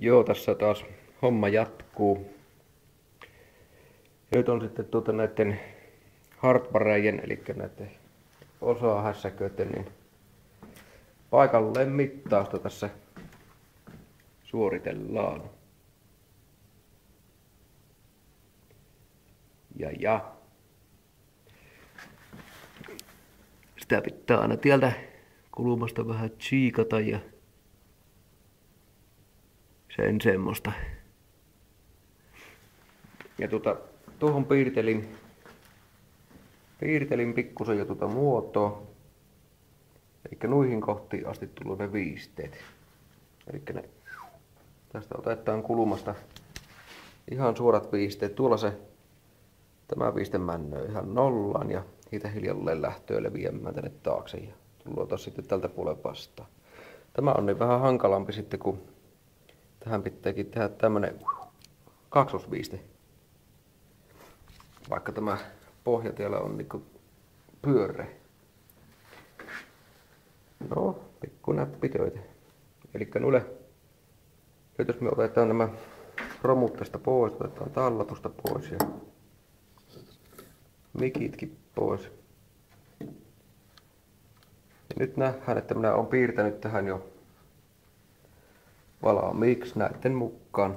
Joo, tässä taas homma jatkuu. Nyt on sitten näiden hardwarejen, eli näiden osahässäköiden, niin paikalleen mittausta tässä suoritellaan. Ja. Sitä pitää aina tieltä kulmasta vähän tsiikata ja sen semmoista. Ja tuohon piirtelin pikkusen jo muotoa. Eli noihin kohtiin asti tullut ne viisteet. Eli tästä otetaan kulmasta ihan suorat viisteet. Tuolla tämä viiste männöö ihan nollaan ja siitä hiljalleen lähtöö leviämään tänne taakse ja tullaan taas sitten tältä puolelta vastaan. Tämä on niin vähän hankalampi sitten, kun tähän pitääkin tehdä tämmönen kaksosviiste. Vaikka tämä pohja täällä on niinku pyöreä. No, pikku näppitöitä. Elikkä nyt jos me otetaan nämä romut tästä pois, otetaan tallatusta pois ja mikitkin pois. Ja nyt nähdään, että minä olen piirtänyt tähän jo valmiiksi näiden mukaan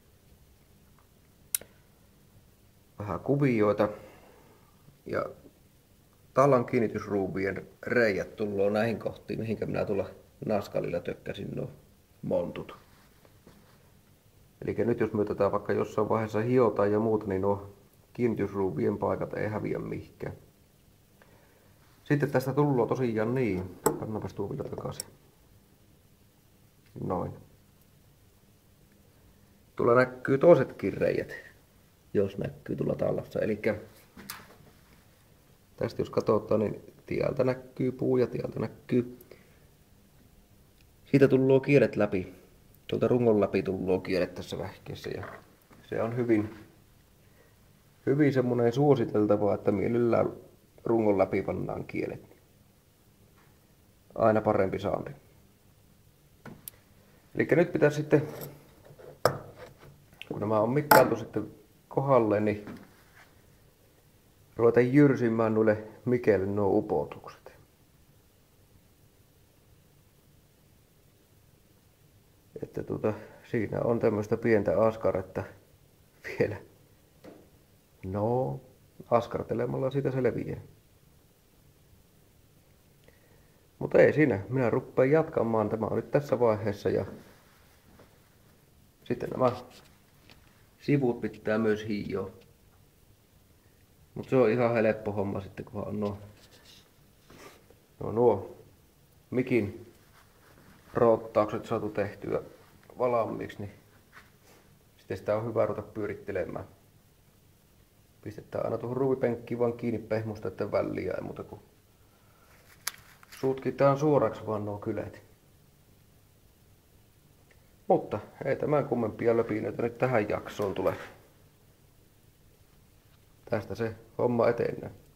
vähän kuvioita ja tallan kiinnitysruuvien reijät tullaan näihin kohtiin, mihinkä minä tuolla naskalilla tökkäsin nuo montut. Eli nyt jos me otetaan vaikka jossain vaiheessa hiotaan ja muuta, niin nuo kiinnitysruuvien paikat ei häviä mihinkään. Sitten tästä tullaan tosiaan niin. Pannaanpas tuo vielä takaisin. Noin. Tuolla näkyy toisetkin reijät, jos näkyy tuolla tallassa. Eli tästä jos katsotaan, niin tieltä näkyy puu ja tieltä näkyy. Siitä tullaan kielet läpi. Tuolta rungon läpi tullaan kielet tässä vähkeessä. Ja se on hyvin semmoinen suositeltava, että mielellään rungon läpi pannaan kielet. Aina parempi saanti. Eli nyt pitäisi sitten, kun nämä on mikkailtu sitten kohdalle, niin ruveta jyrsimään noille mikeille nuo upotukset. Että siinä on tämmöistä pientä askaretta vielä. No, askartelemalla siitä selviää. Mutta ei siinä, minä rupean jatkamaan. Tämä on nyt tässä vaiheessa ja sitten nämä sivut pitää myös hioa. Mutta se on ihan helppo homma sitten, kun on nuo mikin roottaukset saatu tehtyä valmiiksi, niin sitten sitä on hyvä ruveta pyörittelemään. Pistetään aina tuohon ruuvipenkkiin vaan kiinni pehmusteiden väliin ja ei muuta kuin sutkitaan suoraksi vaan nuo kylet. Mutta ei tämän kummempia löpinöitä nyt tähän jaksoon tule. Tästä se homma etenee.